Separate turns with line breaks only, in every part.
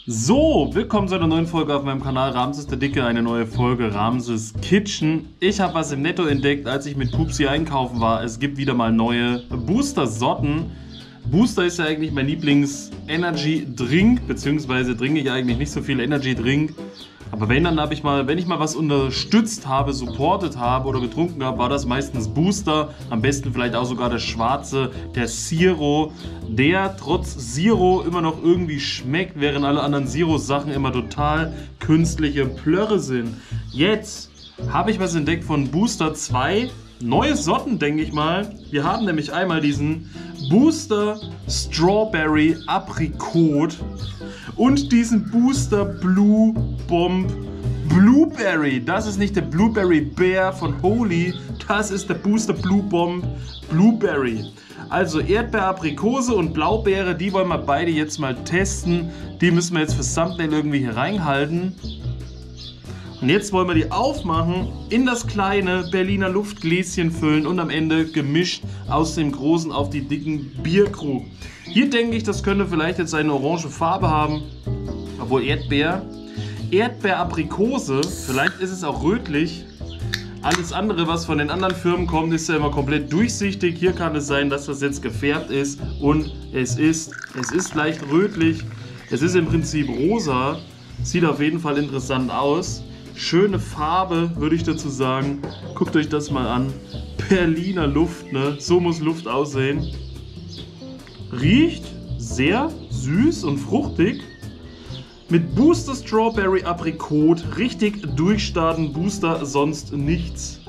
So, willkommen zu einer neuen Folge auf meinem Kanal Ramses der Dicke, eine neue Folge Ramses Kitchen. Ich habe was im Netto entdeckt, als ich mit Pupsi einkaufen war. Es gibt wieder mal neue Booster-Sorten. Booster ist ja eigentlich mein Lieblings-Energy-Drink, beziehungsweise trinke ich eigentlich nicht so viel Energy-Drink. Aber wenn ich mal was unterstützt habe, supportet habe oder getrunken habe, war das meistens Booster. Am besten vielleicht auch sogar der schwarze, der Zero, der trotz Zero immer noch irgendwie schmeckt, während alle anderen Zero-Sachen immer total künstliche Plörre sind. Jetzt habe ich was entdeckt von Booster 2. Neue Sorten, denke ich mal. Wir haben nämlich einmal diesen Booster Strawberry Aprikot und diesen Booster Blue Bomb Blueberry. Das ist nicht der Blueberry Bear von Holy, das ist der Booster Blue Bomb Blueberry. Also Erdbeer, Aprikose und Blaubeere, die wollen wir beide jetzt mal testen. Die müssen wir jetzt fürs Thumbnail irgendwie hier reinhalten. Und jetzt wollen wir die aufmachen, in das kleine Berliner Luftgläschen füllen und am Ende gemischt aus dem großen auf die dicken Bierkrug. Hier denke ich, das könnte vielleicht jetzt eine orange Farbe haben, obwohl Erdbeer-Aprikose, vielleicht ist es auch rötlich. Alles andere, was von den anderen Firmen kommt, ist ja immer komplett durchsichtig. Hier kann es sein, dass das jetzt gefärbt ist und es ist leicht rötlich. Es ist im Prinzip rosa, sieht auf jeden Fall interessant aus. Schöne Farbe, würde ich dazu sagen. Guckt euch das mal an. Berliner Luft, ne? So muss Luft aussehen. Riecht sehr süß und fruchtig. Mit Booster Strawberry Aprikot. Richtig durchstarten, Booster, sonst nichts.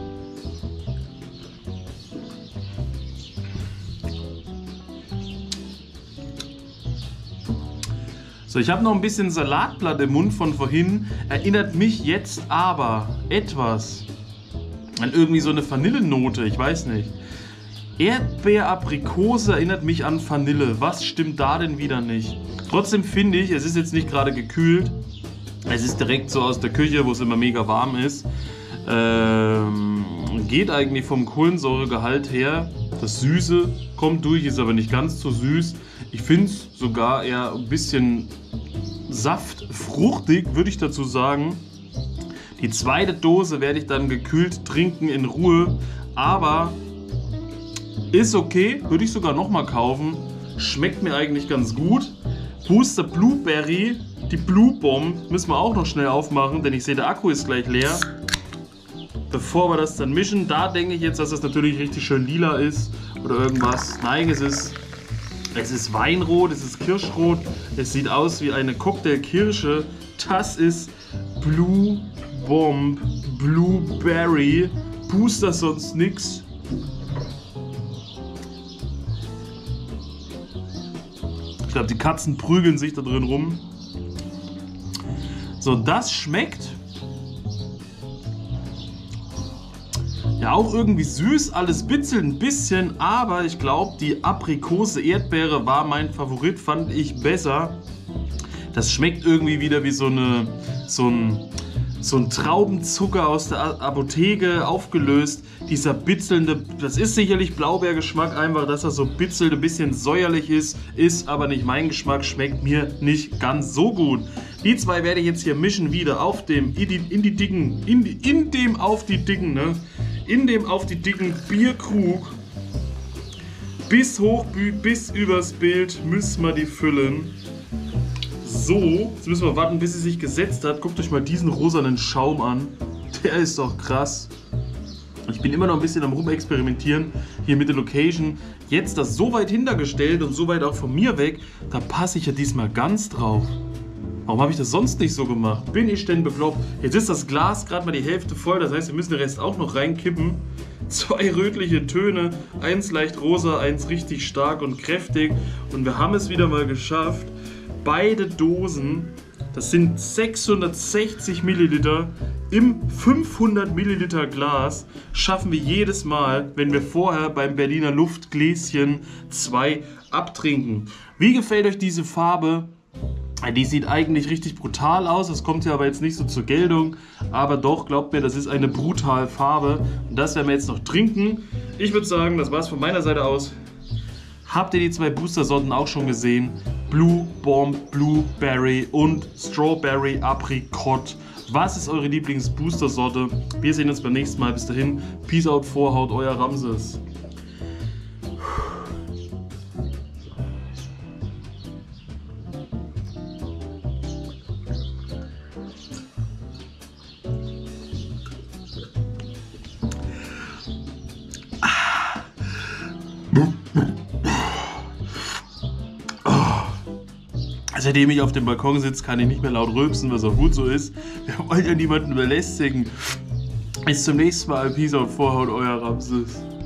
So, ich habe noch ein bisschen Salatblatt im Mund von vorhin. Erinnert mich jetzt aber etwas an irgendwie so eine Vanillenote, ich weiß nicht. Erdbeer-Aprikose erinnert mich an Vanille. Was stimmt da denn wieder nicht? Trotzdem finde ich, es ist jetzt nicht gerade gekühlt. Es ist direkt so aus der Küche, wo es immer mega warm ist. Geht eigentlich vom Kohlensäuregehalt her. Das Süße kommt durch, ist aber nicht ganz so süß. Ich finde es sogar eher ein bisschen saftfruchtig, würde ich dazu sagen. Die zweite Dose werde ich dann gekühlt trinken in Ruhe. Aber ist okay, würde ich sogar nochmal kaufen. Schmeckt mir eigentlich ganz gut. Booster Blueberry, die Blue Bomb, müssen wir auch noch schnell aufmachen, denn ich sehe, der Akku ist gleich leer. Bevor wir das dann mischen, da denke ich jetzt, dass das natürlich richtig schön lila ist oder irgendwas. Nein, es ist Weinrot, es ist Kirschrot, es sieht aus wie eine Cocktailkirsche. Das ist Blue Bomb Blueberry. Booster sonst nix. Ich glaube, die Katzen prügeln sich da drin rum. So, das schmeckt ja auch irgendwie süß, alles bitzelt ein bisschen, aber ich glaube, die Aprikose-Erdbeere war mein Favorit, fand ich besser. Das schmeckt irgendwie wieder wie so ein Traubenzucker aus der Apotheke aufgelöst. Dieser bitzelnde, das ist sicherlich Blaubeergeschmack, einfach, dass er so bitzelt, ein bisschen säuerlich ist aber nicht mein Geschmack, schmeckt mir nicht ganz so gut. Die zwei werde ich jetzt hier mischen wieder auf dem, in dem auf die dicken Bierkrug. Bis übers Bild müssen wir die füllen. So, jetzt müssen wir warten, bis sie sich gesetzt hat. Guckt euch mal diesen rosanen Schaum an. Der ist doch krass. Ich bin immer noch ein bisschen am Rumexperimentieren hier mit der Location. Jetzt das so weit hintergestellt und so weit auch von mir weg, da passe ich ja diesmal ganz drauf. Warum habe ich das sonst nicht so gemacht? Bin ich denn bekloppt? Jetzt ist das Glas gerade mal die Hälfte voll, das heißt, wir müssen den Rest auch noch reinkippen. 2 rötliche Töne, eins leicht rosa, eins richtig stark und kräftig. Und wir haben es wieder mal geschafft. Beide Dosen, das sind 660 Milliliter im 500 Milliliter Glas, schaffen wir jedes Mal, wenn wir vorher beim Berliner Luftgläschen 2 abtrinken. Wie gefällt euch diese Farbe? Die sieht eigentlich richtig brutal aus, das kommt ja aber jetzt nicht so zur Geltung, aber doch, glaubt mir, das ist eine brutale Farbe und das werden wir jetzt noch trinken. Ich würde sagen, das war's von meiner Seite aus. Habt ihr die 2 Booster-Sorten auch schon gesehen? Blue Bomb, Blueberry und Strawberry Apricot. Was ist eure Lieblings-Booster-Sorte? Wir sehen uns beim nächsten Mal. Bis dahin, Peace out, Vorhaut, euer Ramses. Seitdem ich auf dem Balkon sitze, kann ich nicht mehr laut rülpsen, was auch gut so ist. Wir wollen ja niemanden belästigen. Bis zum nächsten Mal. Peace out, Vorhaut, euer Ramses.